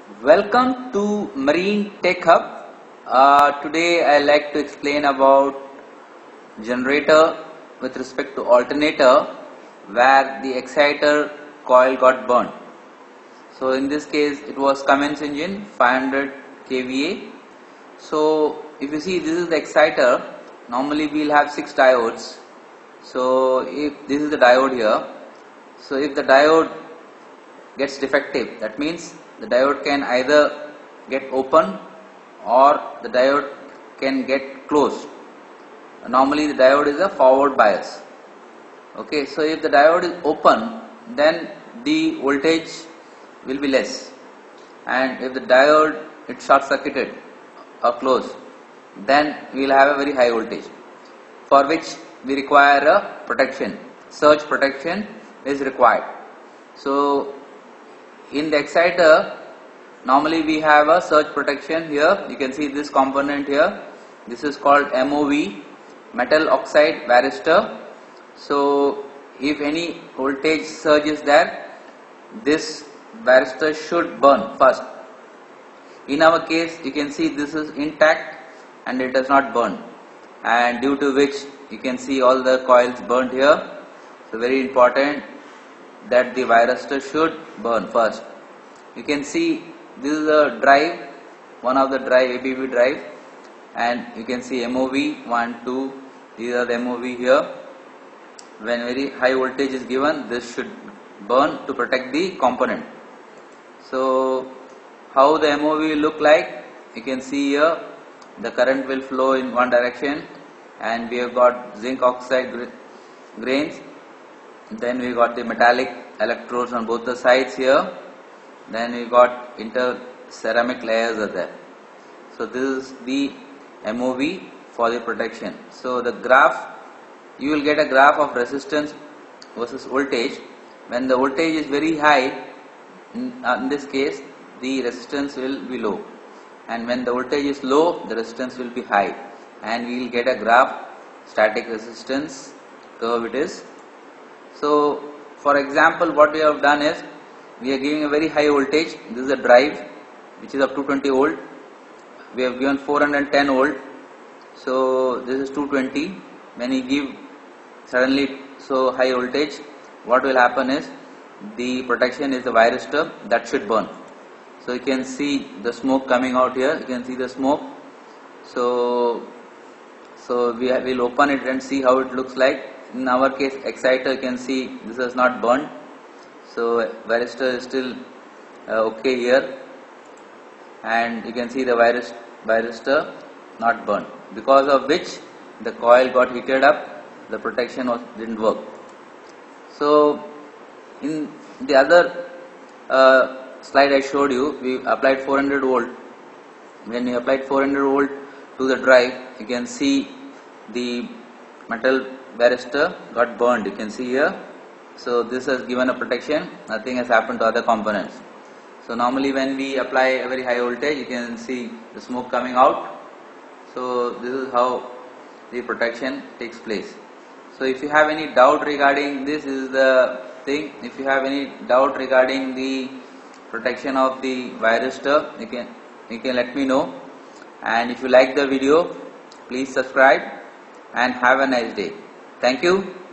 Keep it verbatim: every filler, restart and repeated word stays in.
Welcome to Marine Tech Hub. Uh, today I like to explain about generator with respect to alternator where the exciter coil got burned. So in this case it was Cummins engine five hundred K V A. So if you see, this is the exciter. Normally we will have six diodes. So if this is the diode here, so if the diode gets defective, that means the diode can either get open or the diode can get closed. Normally the diode is a forward bias. Okay, so if the diode is open, then the voltage will be less, and if the diode is short circuited or closed, then we will have a very high voltage, for which we require a protection. Surge protection is required. So in the exciter, normally we have a surge protection here. You can see this component here. This is called M O V, metal oxide varistor. So if any voltage surge is there, this varistor should burn first. In our case, you can see this is intact and it does not burn, and due to which you can see all the coils burnt here. So very important that the varistor should burn first. You can see this is a drive, one of the drive, A B B drive, and you can see M O V one, two, these are the M O V here. When very high voltage is given, this should burn to protect the component. So how the M O V will look like, you can see here the current will flow in one direction, and we have got zinc oxide grains. Then we got the metallic electrodes on both the sides here. Then we got inter ceramic layers are there. So this is the M O V for the protection. So the graph, you will get a graph of resistance versus voltage. When the voltage is very high, in, uh, in this case the resistance will be low, and when the voltage is low, the resistance will be high, and we will get a graph static resistance curve it is. So for example, what we have done is, we are giving a very high voltage. This is a drive which is up to twenty volt. We have given four hundred ten volt. So this is two twenty. When you give suddenly so high voltage, what will happen is, the protection is the varistor that should burn. So you can see the smoke coming out here. You can see the smoke. So so we will open it and see how it looks like. In our case, exciter, you can see this is not burned. So varistor is still uh, okay here, and you can see the virus varistor not burned, because of which the coil got heated up, the protection was didn't work. So in the other uh, slide I showed you, we applied four hundred volt. When we applied four hundred volt to the drive, you can see the metal varistor got burned. You can see here. So this has given a protection, nothing has happened to other components. So normally when we apply a very high voltage, you can see the smoke coming out. So this is how the protection takes place. So if you have any doubt regarding this, this is the thing. If you have any doubt regarding the protection of the varistor, you can you can let me know. And if you like the video, please subscribe and have a nice day. Thank you.